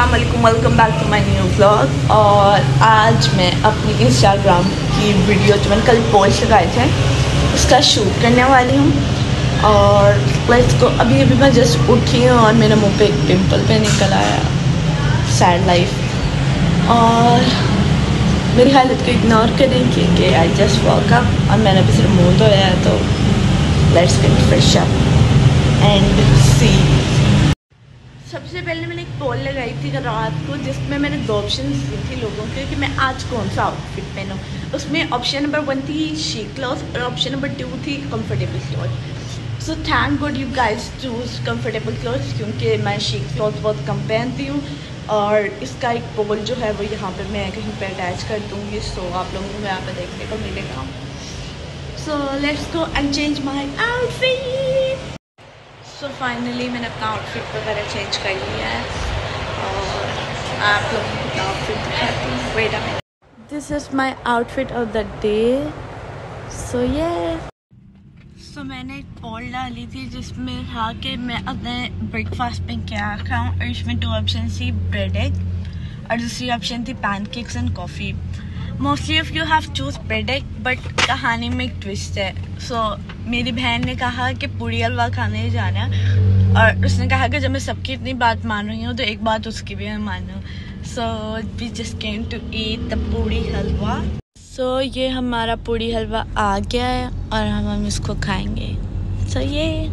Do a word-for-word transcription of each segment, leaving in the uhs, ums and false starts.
अस्सलाम वालेकुम, welcome back to my new vlog. और आज मैं अपनी इंस्टाग्राम की वीडियो जो मैंने कल पोस्ट लगाए थे उसका शूट करने वाली हूँ। और लेट्स गो। अभी अभी मैं जस्ट उठी हूँ और मेरे मुंह पे एक पिंपल पे निकल आया। Sad life. और मेरी हालत को इग्नोर करें क्योंकि आई जस्ट वॉक अप और मैंने अभी सिर्फ मुँह धोया है, तो let's get fresh up and see. सबसे पहले मैंने एक पोल लगाई थी रात को जिसमें मैंने दो ऑप्शन दी थी लोगों के कि मैं आज कौन सा आउटफिट पहनूं। उसमें ऑप्शन नंबर वन थी शीक क्लॉथ और ऑप्शन नंबर टू थी comfortable cloth. So thank God you guys choose comfortable cloth क्योंकि मैं शीक क्लॉथ बहुत कम पहनती हूँ। और इसका एक पोल जो है वो यहाँ पे मैं कहीं पे अटैच कर दूँगी, सो आप लोगों को यहाँ पे देखने को मिलेगा। So let's go and change my outfit. So finally मैंने अपना आउटफिट वगैरह चेंज कर लिया है और आप लोगों को अपना आउटफिट दिखाती हूँ। Wait a minute, this is my outfit of the day. So ये सो मैंने एक पोल डाली थी जिसमें था कि मैं अपने ब्रेकफास्ट में क्या खाऊँ, और इसमें दो ऑप्शन थी ब्रेड एग और दूसरी ऑप्शन थी pancakes and coffee. Mostly of you have choose bread egg, but कहानी में एक ट्विस्ट है। सो so, मेरी बहन ने कहा कि पूड़ी हलवा खाने जाना है और उसने कहा कि जब मैं सबकी इतनी बात मान रही हूँ तो एक बात उसकी भी मैं मानूँ। So we just came to eat the puri halwa. So so, ये हमारा पूड़ी हलवा आ गया है और हम हम इसको खाएंगे। सो so, ये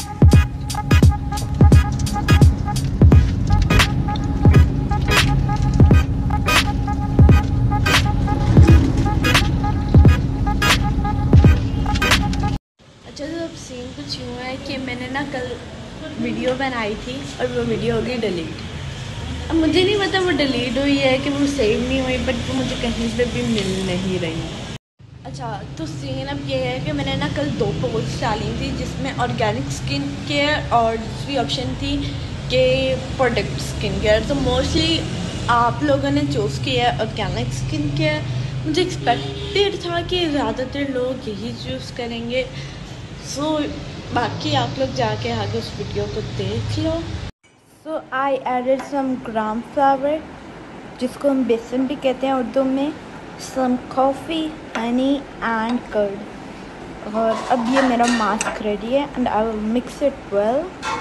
सीन कुछ यूँ है कि मैंने ना कल वीडियो बनाई थी और वो वीडियो हो गई डिलीट। अब मुझे नहीं पता वो डिलीट हुई है कि वो सेव नहीं हुई, बट वो मुझे कहीं पे भी मिल नहीं रही। अच्छा, तो सीन अब ये है कि मैंने ना कल दो पोस्ट डाली थी जिसमें ऑर्गेनिक स्किन केयर और दूसरी ऑप्शन थी कि प्रोडक्ट स्किन केयर। तो मोस्टली आप लोगों ने चूज़ किया है ऑर्गेनिक स्किन केयर। मुझे एक्सपेक्टेड था कि ज़्यादातर लोग यही चूज़ करेंगे। सो so, बाकी आप लोग जाके आगे उस वीडियो को देख लो। सो I added some gram flower जिसको हम बेसन भी कहते हैं उर्दू में, some coffee, honey and curd. और अब ये मेरा मास्क रेडी है and I will mix it well.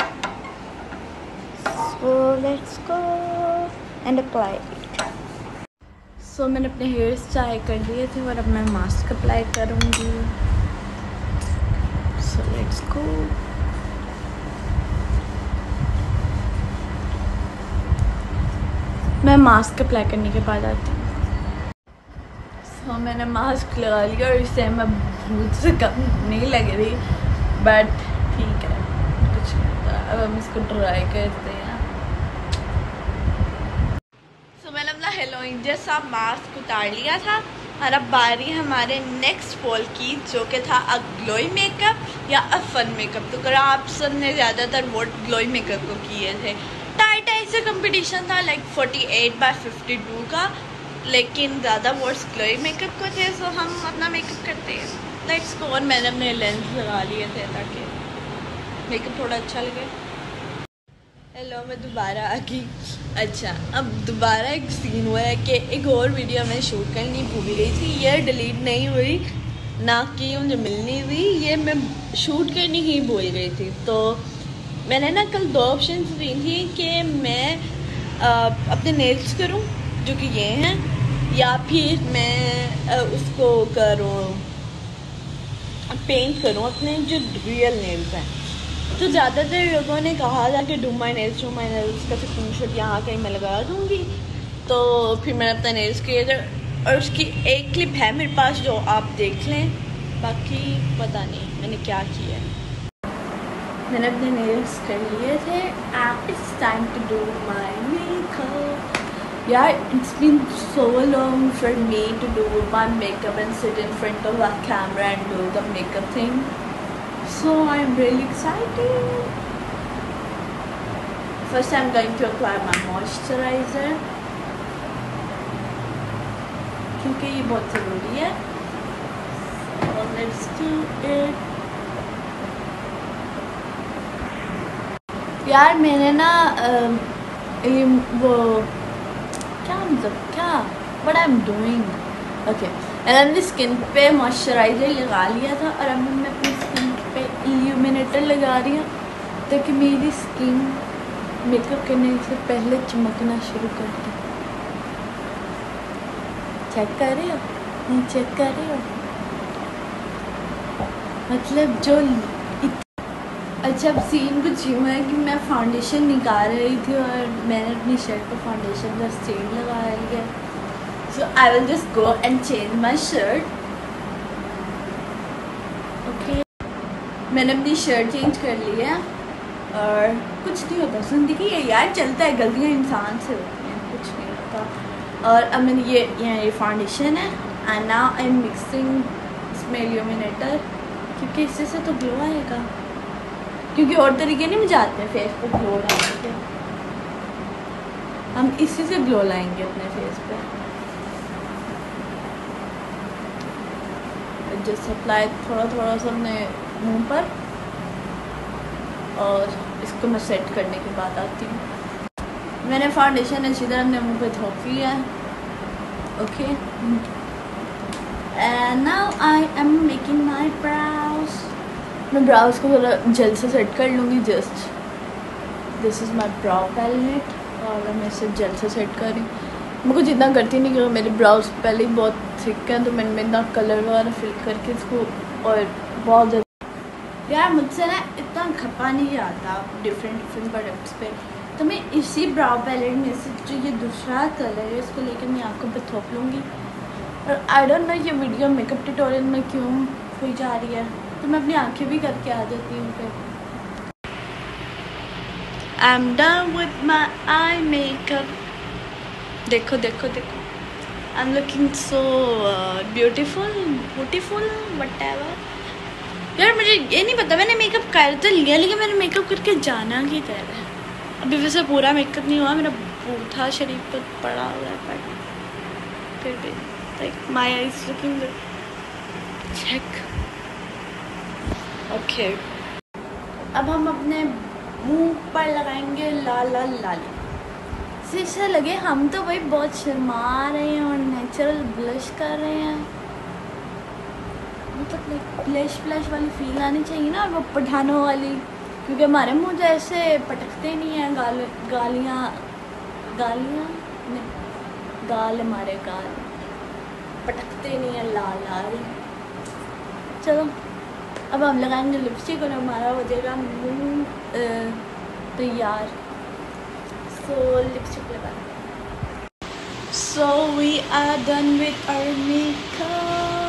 So let's go and apply it. So मैंने अपने हेयर्स चाय कर लिए थे और अब मैं मास्क अप्लाई करूँगी। So let's go. मैं मास्क अप्लाई करने के बाद आती हूँ। so, मैंने मास्क लगा लिया और इससे मैं भूत से कम नहीं लग रही, बट ठीक है, कुछ नहीं होता। अब हम इसको ट्राई करते हैं। so, मैंने अपना हेलोइन जैसा मास्क उतार लिया था और अब बारी हमारे नेक्स्ट पोल की, जो कि था अ ग्लोई मेकअप या अ फन मेकअप। तो अगर आप सब ने ज़्यादातर वोट ग्लोई मेकअप को किए थे। टाई टाई से कंपटीशन था लाइक अड़तालीस बाय बावन का, लेकिन ज़्यादा वोट्स ग्लोई मेकअप को थे, सो हम अपना मेकअप करते हैं। Let's go. और मैंने अपने लेंस लगा लिए थे ताकि मेकअप थोड़ा अच्छा लगे। हेलो, मैं दोबारा आ गई। अच्छा, अब दोबारा एक सीन हुआ है कि एक और वीडियो मैं शूट करनी भूल गई थी। ये डिलीट नहीं हुई, ना कि मुझे मिलनी हुई, ये मैं शूट करनी ही भूल गई थी। तो मैंने ना कल दो ऑप्शन दी थी कि मैं आ, अपने नेल्स करूं जो कि ये हैं, या फिर मैं आ, उसको करूं पेंट करूं अपने जो रियल नेल्स हैं। तो ज़्यादातर लोगों ने कहा था कि do my nails do my nails का स्क्रीनशॉट यहाँ कहीं मैं लगा दूँगी। तो फिर मैंने अपना नेल्स किया था और उसकी एक क्लिप है मेरे पास जो आप देख लें। बाकी पता नहीं मैंने क्या किया है। मैंने अपने नेल्स कर लिए थे and it's time to do my makeup. यार, it's been so long for me to do my makeup and sit in front of the camera and do the makeup thing. So I'm really excited. First I'm going to apply my moisturizer क्योंकि ये बहुत ज़रूरी है। So let's do it. यार मैंने ना ये वो क्या मतलब क्या what I am doing. Okay, मैंने अपनी स्किन पे मॉइस्चराइजर लगा लिया था और अब मैं अपनी स्किन पे इल्यूमिनेटर लगा रही हूँ ताकि मेरी स्किन मेकअप करने से पहले चमकना शुरू कर दे। चेक कर रहे हो? नहीं चेक कर रहे हो? मतलब जो अच्छा, अब सीन कुछ यूँ है कि मैं फाउंडेशन निकाल रही थी और मैंने अपनी शर्ट पर फाउंडेशन का स्टेन लगा लिया। So I will just go and change my shirt. Okay, मैंने अपनी शर्ट चेंज कर ली है और कुछ नहीं होता जिंदगी है यार, चलता है, गलतियाँ इंसान से होती हैं, कुछ नहीं होता। और अब मैंने ये यहाँ ये फाउंडेशन है and now I am mixing इसमें इल्यूमिनेटर, क्योंकि इससे से तो ग्लो आएगा, क्योंकि और तरीके नहीं मुझे आते हैं फेस पे ग्लो लाने के। हम इसी से ग्लो लाएंगे अपने फेस पे। जस्ट अप्लाई थोड़ा थोड़ा सा अपने मुंह पर और इसको मैं सेट करने के बाद आती हूँ। मैंने फाउंडेशन अच्छी तरह अपने मुंह पे थोप लिया है। Okay, and now I am making my brows. मैं ब्राउज को थोड़ा जेल से सेट कर लूँगी। Just this is my brow palette और मैं इसे जेल से सेट कर रही हूँ। मैं कुछ इतना करती नहीं क्योंकि मेरे ब्राउज पहले ही बहुत थिक है, तो मैंने इतना कलर वगैरह फिल करके इसको और बहुत ज़्यादा यार मुझसे ना इतना खपा नहीं आता डिफरेंट डिफरेंट प्रोडक्ट्स पे, तो मैं इसी ब्राउ पैलेट में से जो ये दूसरा कलर है इसको लेकर मैं आँखों पे थोप लूँगी। और आई डोंट नो ये वीडियो मेकअप ट्यूटोरियल में क्यों हुई जा रही है, तो मैं अपनी आँखें भी करके आ जाती हूँ फिर। I am done with my eye makeup. देखो देखो देखो, I am looking so beautiful beautiful whatever. यार मुझे ये नहीं पता, मैंने मेकअप कर तो लिया लेकिन मैंने मेकअप करके जाना की तरह है। अभी वैसे पूरा मेकअप नहीं हुआ, मेरा बूथा शरीर पर पड़ा हुआ है, बट फिर भी like my eyes looking good. Check. Okay, अब हम अपने मुंह पर लगाएंगे लाल लाल लाली। शीशे लगे हम तो भाई बहुत शर्मा रहे हैं और नेचुरल ब्लश कर रहे हैं, मतलब लाइक ब्लश ब्लश वाली फील आनी चाहिए ना, और वो पठानों वाली, क्योंकि हमारे मुंह जैसे पटकते नहीं हैं। गाल गालियाँ गालियाँ नहीं, गाल हमारे गाल पटकते नहीं हैं लाल लाल। चलो अब हम लगाएंगे लिपस्टिक और हमारा हो जाएगा मुँह तैयार। सो लिपस्टिक लगा। So we are done with our makeup.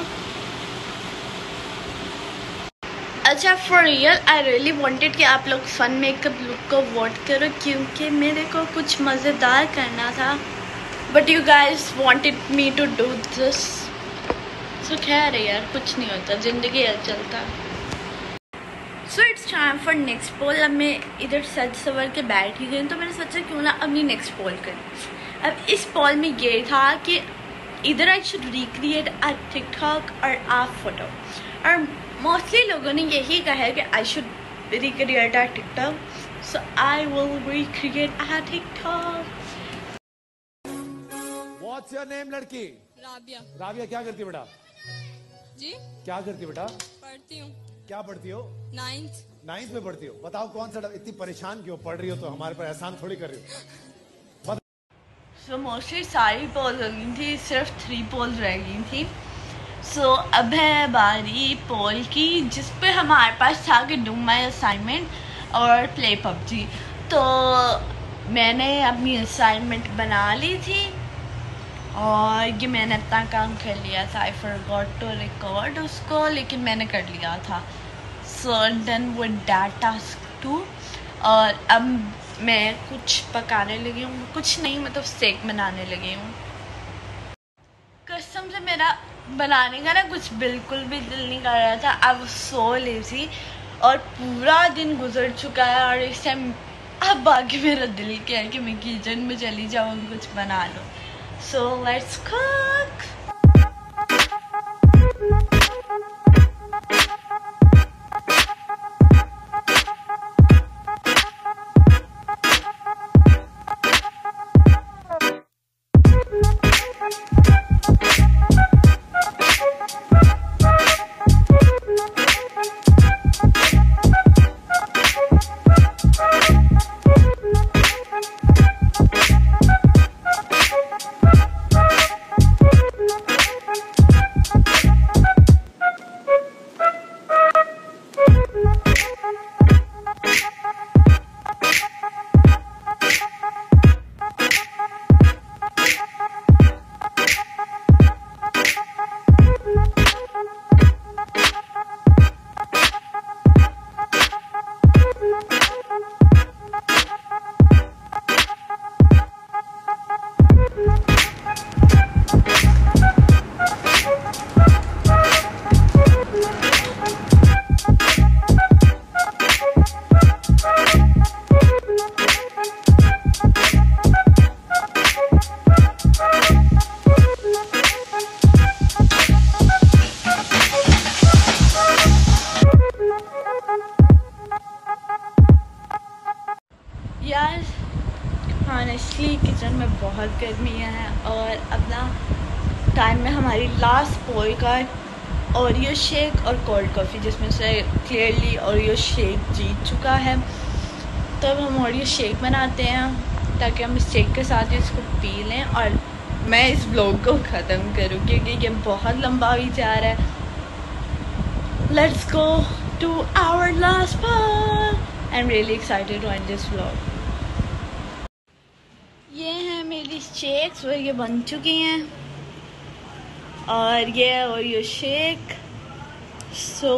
अच्छा, for real I really wanted कि आप लोग फन मेकअप लुक को वोट करो, क्योंकि मेरे को कुछ मज़ेदार करना था, but you guys wanted me to do this. So खैर यार, कुछ नहीं होता, ज़िंदगी है, चलता। So it's time for next poll. अब मैं इधर सज सवर के बैठ ही गई, तो मैंने सोचा क्यों ना अपनी नेक्स्ट पोल करें। अब इस पोल में ये था कि इधर I should recreate a TikTok और आ फोटो, और मोस्टली लोगों ने यही कहा है कि I should recreate a TikTok, so I will recreate a TikTok. What's your name लड़की? राबिया। राबिया क्या करती है बेटा? जी क्या करती है बेटा? पढ़ती हूँ। क्या पढ़ती हो? नाइन्थ। नाइन्थ में पढ़ती हो। बताओ कौन सा, इतनी परेशान क्यों पढ़ रही हो? तो हमारे पर एहसान थोड़ी कर रही हो। सो मोस्टली सारी पोल हो गई थी, सिर्फ थ्री पोल रह गई थी। सो so, अब है बारी पोल की, जिस पे हमारे पास था कि डू माई असाइनमेंट और प्ले पबजी। तो मैंने अपनी असाइनमेंट बना ली थी और ये मैंने अपना काम कर लिया था। आई फॉरगॉट टू रिकॉर्ड उसको, लेकिन मैंने कर लिया था। So done with that task too. और अब मैं कुछ पकाने लगी हूँ, कुछ नहीं मतलब स्टेक बनाने लगी हूँ। कसम से मेरा बनाने का ना कुछ बिल्कुल भी दिल नहीं कर रहा था। अब सो लेजी और पूरा दिन गुजर चुका है, और इस टाइम अब आगे मेरा दिल क्या है कि मैं किचन में चली जाऊँ, कुछ बना लूँ। So let's cook. मैनचेस्टर में बहुत गर्मियाँ हैं और अपना टाइम में हमारी लास्ट पोल का ओरियो शेक और कोल्ड कॉफ़ी, जिसमें से क्लियरली ओरियो शेक जीत चुका है। तो अब हम ओरियो शेक बनाते हैं ताकि हम इस शेक के साथ इसको पी लें और मैं इस ब्लॉग को ख़त्म करूँ क्योंकि ये बहुत लंबा ही जा रहा है। Let's go to our last poll. I am really excited to end this vlog. ये हैं मेरी शेक्स और ये बन चुकी हैं और ये ओरियो शेक। सो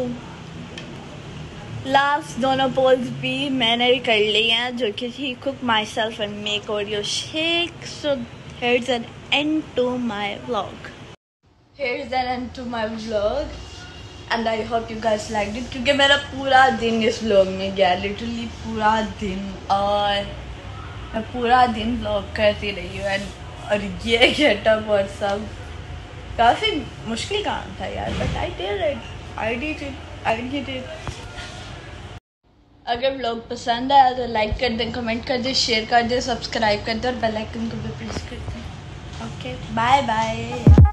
लास्ट दोनों पोल्स भी मैंने कर लिए हैं, जो कि ही cook myself and make Oreo shake. So here's an end to my vlog. Here's an end to my vlog and I hope you guys liked it, क्योंकि मेरा पूरा दिन इस vlog में गया, लिटरली पूरा दिन, और मैं पूरा दिन vlog करती रही हूँ। और ये गेटअप और सब काफ़ी मुश्किल काम था यार, but I did it I did it I did it अगर व्लॉग पसंद आया तो लाइक कर दें, कमेंट कर दें, शेयर कर दें, सब्सक्राइब कर दें और बेल आइकन को भी प्रेस कर दें। Okay, bye bye.